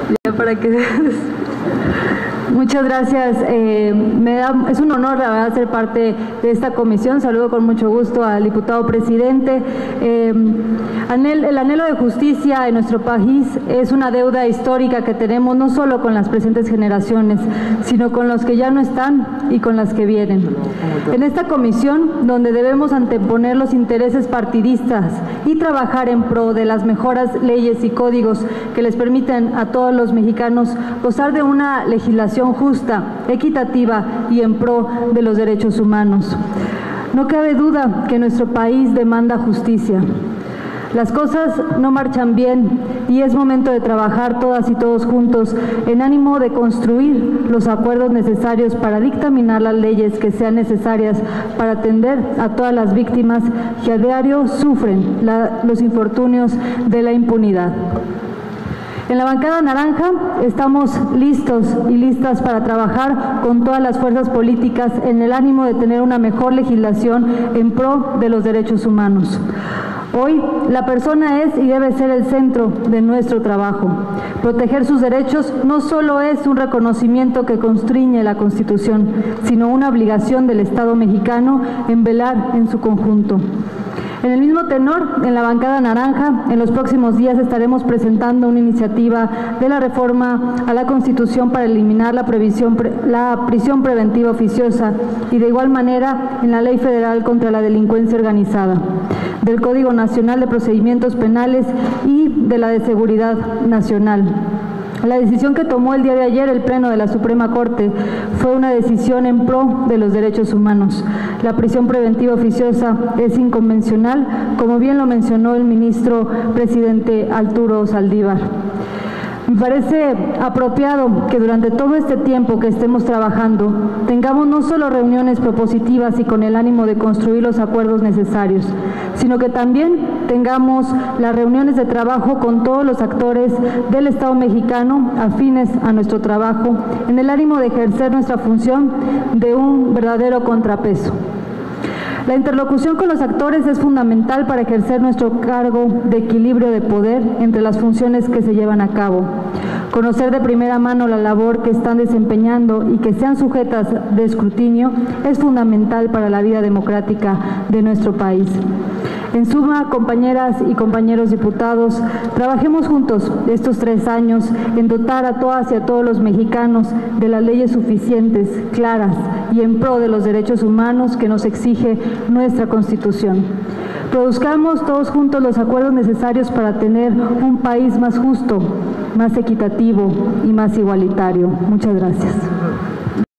Ya para que... Muchas gracias. Es un honor, la verdad, ser parte de esta comisión. Saludo con mucho gusto al diputado presidente. El anhelo de justicia en nuestro país es una deuda histórica que tenemos no solo con las presentes generaciones, sino con los que ya no están y con las que vienen. En esta comisión, donde debemos anteponer los intereses partidistas y trabajar en pro de las mejoras leyes y códigos que les permiten a todos los mexicanos gozar de una legislación justa, equitativa y en pro de los derechos humanos. No cabe duda que nuestro país demanda justicia. Las cosas no marchan bien y es momento de trabajar todas y todos juntos en ánimo de construir los acuerdos necesarios para dictaminar las leyes que sean necesarias para atender a todas las víctimas que a diario sufren los infortunios de la impunidad. En la bancada naranja estamos listos y listas para trabajar con todas las fuerzas políticas en el ánimo de tener una mejor legislación en pro de los derechos humanos. Hoy la persona es y debe ser el centro de nuestro trabajo. Proteger sus derechos no solo es un reconocimiento que constriñe la Constitución, sino una obligación del Estado mexicano en velar en su conjunto. En el mismo tenor, en la bancada naranja, en los próximos días estaremos presentando una iniciativa de la reforma a la Constitución para eliminar la prisión preventiva oficiosa y de igual manera en la Ley Federal contra la Delincuencia Organizada, del Código Nacional de Procedimientos Penales y de la de Seguridad Nacional. La decisión que tomó el día de ayer el Pleno de la Suprema Corte fue una decisión en pro de los derechos humanos. La prisión preventiva oficiosa es inconvencional, como bien lo mencionó el ministro presidente Arturo Saldívar. Me parece apropiado que durante todo este tiempo que estemos trabajando tengamos no solo reuniones propositivas y con el ánimo de construir los acuerdos necesarios, sino que también tengamos las reuniones de trabajo con todos los actores del Estado mexicano afines a nuestro trabajo, en el ánimo de ejercer nuestra función de un verdadero contrapeso. La interlocución con los actores es fundamental para ejercer nuestro cargo de equilibrio de poder entre las funciones que se llevan a cabo. Conocer de primera mano la labor que están desempeñando y que sean sujetas de escrutinio es fundamental para la vida democrática de nuestro país. En suma, compañeras y compañeros diputados, trabajemos juntos estos 3 años en dotar a todas y a todos los mexicanos de las leyes suficientes, claras y en pro de los derechos humanos que nos exige nuestra Constitución. Produzcamos todos juntos los acuerdos necesarios para tener un país más justo, más equitativo y más igualitario. Muchas gracias.